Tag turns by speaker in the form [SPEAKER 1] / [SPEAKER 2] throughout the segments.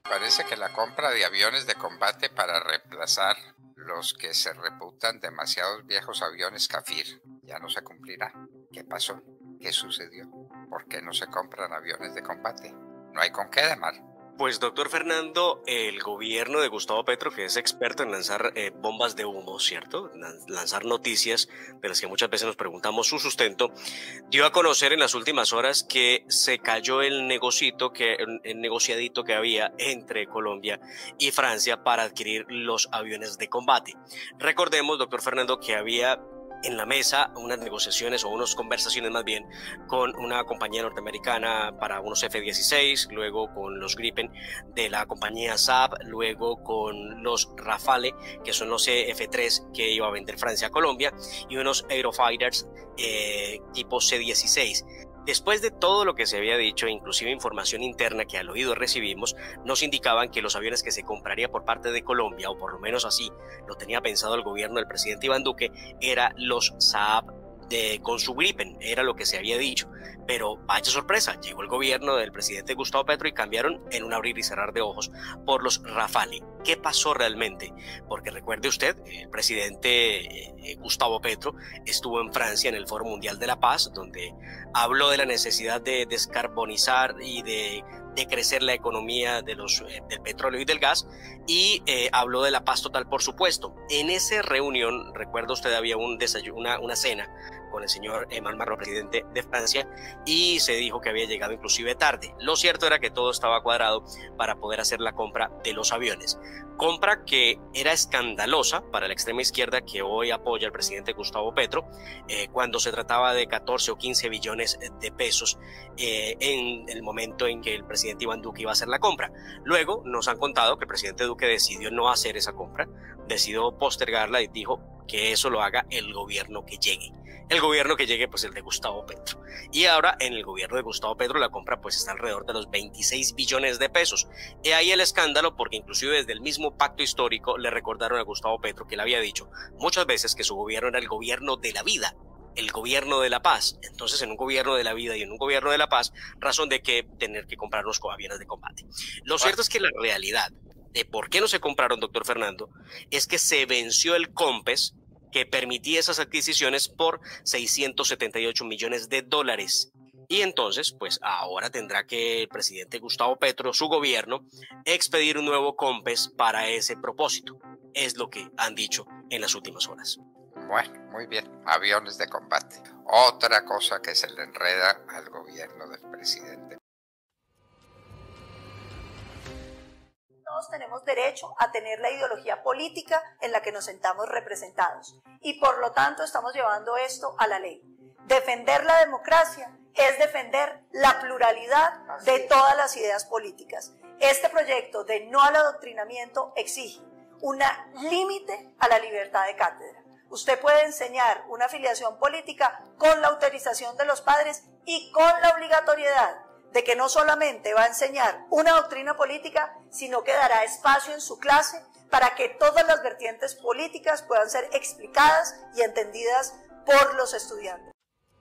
[SPEAKER 1] Parece que la compra de aviones de combate para reemplazar los que se reputan demasiados viejos aviones Kafir ya no se cumplirá. ¿Qué pasó? ¿Qué sucedió? ¿Por qué no se compran aviones de combate? No hay con qué, Demar.
[SPEAKER 2] Pues, doctor Fernando, el gobierno de Gustavo Petro, que es experto en lanzar bombas de humo, ¿cierto? Lanzar noticias de las que muchas veces nos preguntamos su sustento, dio a conocer en las últimas horas que se cayó el negociadito que había entre Colombia y Francia para adquirir los aviones de combate. Recordemos, doctor Fernando, que había en la mesa unas negociaciones o unas conversaciones más bien con una compañía norteamericana para unos F-16, luego con los Gripen de la compañía Saab, luego con los Rafale, que son los F-3 que iba a vender Francia a Colombia, y unos Eurofighters tipo C-16. Después de todo lo que se había dicho, inclusive información interna que al oído recibimos, nos indicaban que los aviones que se compraría por parte de Colombia, o por lo menos así lo tenía pensado el gobierno del presidente Iván Duque, eran los Saab con su Gripen, era lo que se había dicho. Pero vaya sorpresa, llegó el gobierno del presidente Gustavo Petro y cambiaron en un abrir y cerrar de ojos por los Rafale. ¿Qué pasó realmente? Porque recuerde usted, el presidente Gustavo Petro estuvo en Francia en el Foro Mundial de la Paz, donde habló de la necesidad de descarbonizar y de crecer la economía del petróleo y del gas, y habló de la paz total, por supuesto. En esa reunión, recuerda usted, había un desayuno, una cena con el señor Emmanuel Macron, presidente de Francia, y se dijo que había llegado inclusive tarde. Lo cierto era que todo estaba cuadrado para poder hacer la compra de los aviones. Compra que era escandalosa para la extrema izquierda que hoy apoya al presidente Gustavo Petro, cuando se trataba de 14 o 15 billones de pesos en el momento en que el presidente Iván Duque iba a hacer la compra. Luego nos han contado que el presidente Duque decidió no hacer esa compra, decidió postergarla y dijo que eso lo haga el gobierno que llegue. El gobierno que llegue, pues el de Gustavo Petro. Y ahora en el gobierno de Gustavo Petro la compra pues está alrededor de los 26 billones de pesos. Y ahí el escándalo, porque inclusive desde el mismo pacto histórico le recordaron a Gustavo Petro que le había dicho muchas veces que su gobierno era el gobierno de la vida, el gobierno de la paz. Entonces, en un gobierno de la vida y en un gobierno de la paz, razón de que tener que comprar los aviones de combate. Lo cierto es que la realidad de por qué no se compraron, doctor Fernando, es que se venció el COMPES que permitía esas adquisiciones por 678 millones de dólares. Y entonces, pues ahora tendrá que el presidente Gustavo Petro, su gobierno, expedir un nuevo COMPES para ese propósito. Es lo que han dicho en las últimas horas.
[SPEAKER 1] Bueno, muy bien, aviones de combate. Otra cosa que se le enreda al gobierno del presidente.
[SPEAKER 3] Todos tenemos derecho a tener la ideología política en la que nos sentamos representados y por lo tanto estamos llevando esto a la ley. Defender la democracia es defender la pluralidad de todas las ideas políticas. Este proyecto de no al adoctrinamiento exige un límite a la libertad de cátedra. Usted puede enseñar una afiliación política con la autorización de los padres y con la obligatoriedad de que no solamente va a enseñar una doctrina política, sino que dará espacio en su clase para que todas las vertientes políticas puedan ser explicadas y entendidas por los estudiantes.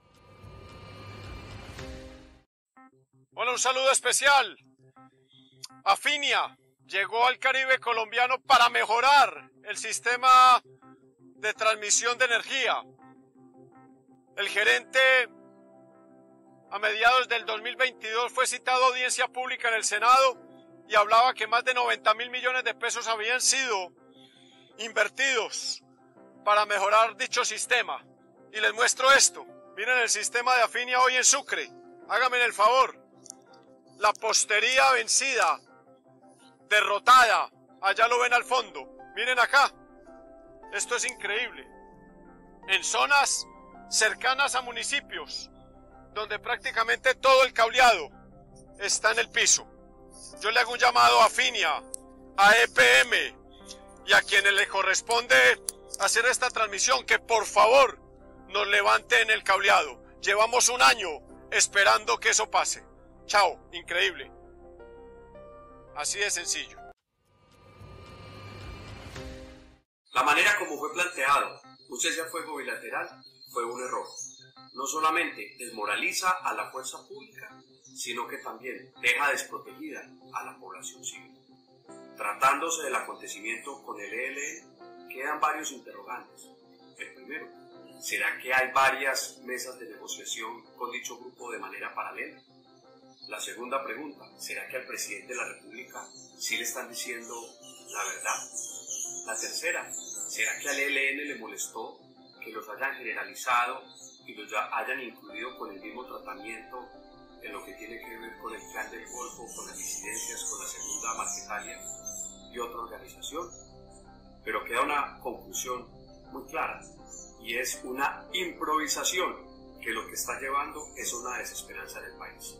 [SPEAKER 4] Bueno, un saludo especial. Afinia llegó al Caribe colombiano para mejorar el sistema de transmisión de energía. El gerente a mediados del 2022 fue citado a audiencia pública en el Senado y hablaba que más de 90.000 millones de pesos habían sido invertidos para mejorar dicho sistema. Y les muestro esto. Miren el sistema de Afinia hoy en Sucre. Háganme el favor. La postería vencida, derrotada. Allá lo ven al fondo. Miren acá. Esto es increíble. En zonas cercanas a municipios, donde prácticamente todo el cableado está en el piso. Yo le hago un llamado a Afinia, a EPM y a quienes le corresponde hacer esta transmisión, que por favor nos levanten el cableado. Llevamos un año esperando que eso pase. Chao, increíble. Así de sencillo.
[SPEAKER 5] La manera como fue planteado un cese al fuego bilateral fue un error. No solamente desmoraliza a la fuerza pública, sino que también deja desprotegida a la población civil. Tratándose del acontecimiento con el ELN, quedan varios interrogantes. El primero, ¿será que hay varias mesas de negociación con dicho grupo de manera paralela? La segunda pregunta, ¿será que al presidente de la República sí le están diciendo la verdad? La tercera, ¿será que al ELN le molestó que los hayan generalizado y los hayan incluido con el mismo tratamiento en lo que tiene que ver con el Plan del Golfo, con las disidencias, con la Segunda Marquetalia y otra organización? Pero queda una conclusión muy clara, y es una improvisación que lo que está llevando es una desesperanza en el país.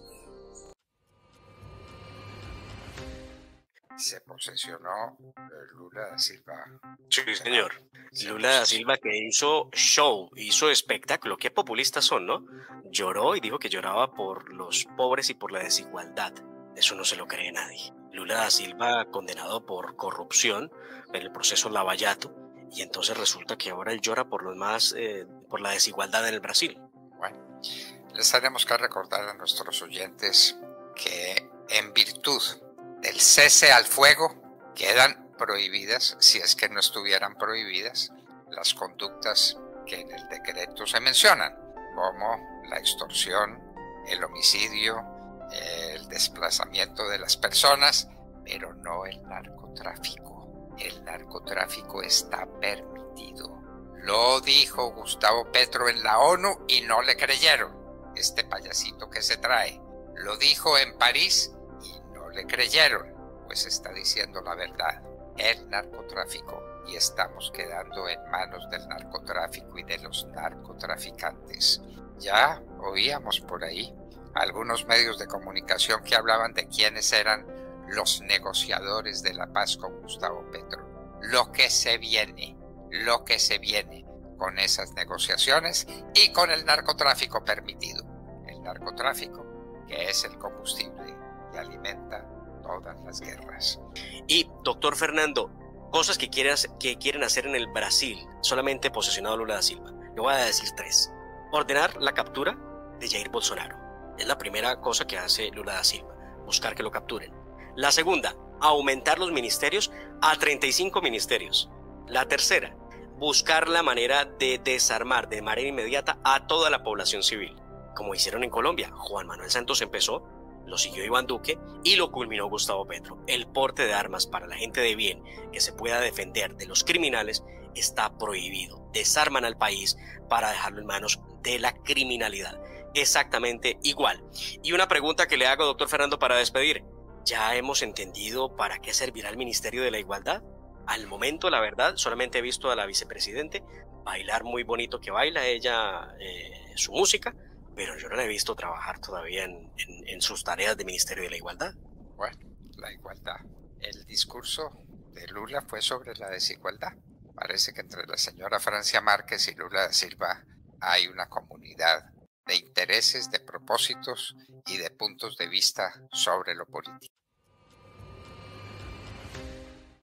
[SPEAKER 1] Se posesionó Lula da Silva.
[SPEAKER 2] Sí, señor. Lula da Silva, que hizo show, hizo espectáculo. Qué populistas son, ¿no? Lloró y dijo que lloraba por los pobres y por la desigualdad. Eso no se lo cree nadie. Lula da Silva condenado por corrupción en el proceso Lavallato, y entonces resulta que ahora él llora por por la desigualdad en el Brasil.
[SPEAKER 1] Bueno, les tenemos que recordar a nuestros oyentes que en virtud del cese al fuego quedan prohibidas, si es que no estuvieran prohibidas, las conductas que en el decreto se mencionan, como la extorsión, el homicidio, el desplazamiento de las personas, pero no el narcotráfico. El narcotráfico está permitido. Lo dijo Gustavo Petro en la ONU y no le creyeron. Este payasito que se trae. Lo dijo en París y no le creyeron. Pues está diciendo la verdad. El narcotráfico. Y estamos quedando en manos del narcotráfico y de los narcotraficantes. Ya oíamos por ahí algunos medios de comunicación que hablaban de quiénes eran los negociadores de la paz con Gustavo Petro. Lo que se viene con esas negociaciones y con el narcotráfico permitido. El narcotráfico, que es el combustible que alimenta todas las guerras.
[SPEAKER 2] Y, doctor Fernando, cosas que quieren hacer en el Brasil, solamente posesionado Lula da Silva. Le voy a decir 3. Ordenar la captura de Jair Bolsonaro. Es la primera cosa que hace Lula da Silva, buscar que lo capturen. La segunda, aumentar los ministerios a 35 ministerios. La tercera, buscar la manera de desarmar de manera inmediata a toda la población civil, como hicieron en Colombia. Juan Manuel Santos empezó, lo siguió Iván Duque y lo culminó Gustavo Petro. El porte de armas para la gente de bien que se pueda defender de los criminales está prohibido. Desarman al país para dejarlo en manos de la criminalidad. Exactamente igual. Y una pregunta que le hago, doctor Fernando, para despedir. ¿Ya hemos entendido para qué servirá el Ministerio de la Igualdad? Al momento, la verdad, solamente he visto a la vicepresidente bailar muy bonito que baila ella su música, pero yo no la he visto trabajar todavía en sus tareas de Ministerio de la Igualdad.
[SPEAKER 1] Bueno, la igualdad. El discurso de Lula fue sobre la desigualdad. Parece que entre la señora Francia Márquez y Lula da Silva hay una comunidad de intereses, de propósitos y de puntos de vista sobre lo político.